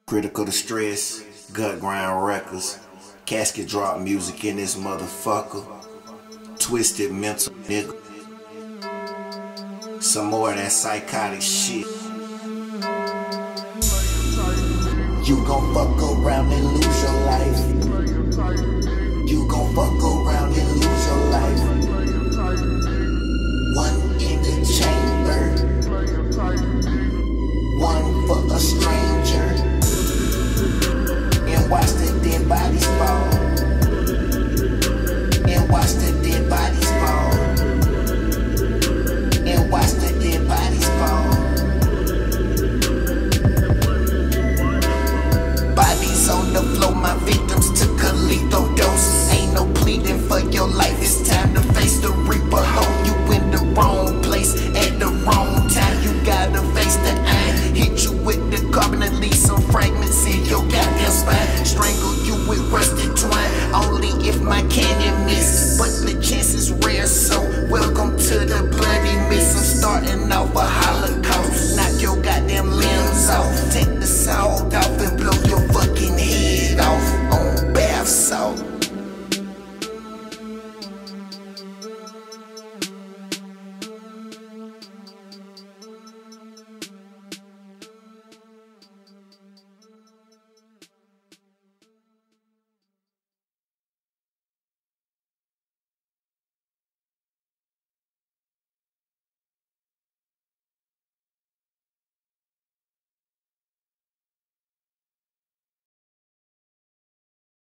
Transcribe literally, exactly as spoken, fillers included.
Critical Distress, Gut Grind Records, Casket Drop music in this motherfucker. Twisted mental nigga. Some more of that psychotic shit. You gon' fuck around and lose your